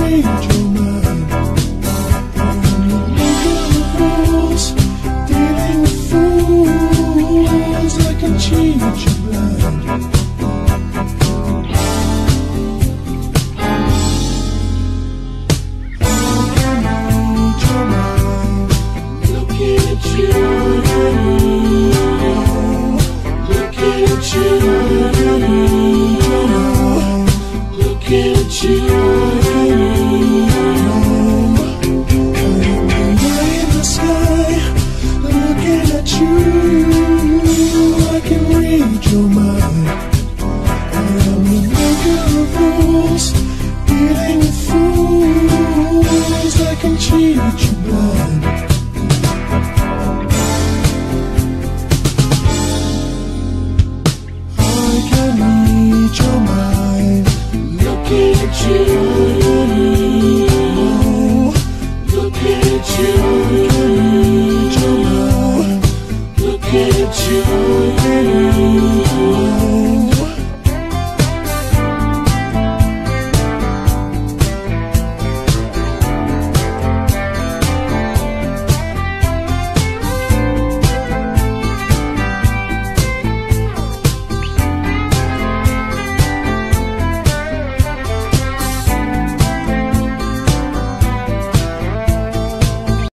read your mind. I'm the maker of rules, dealing with fools. I can cheat you blind. Looking at you, looking at you, looking at you. In the sky, looking at you, I can read your mind. I'm the maker of rules, dealing with fools. I can cheat you blind.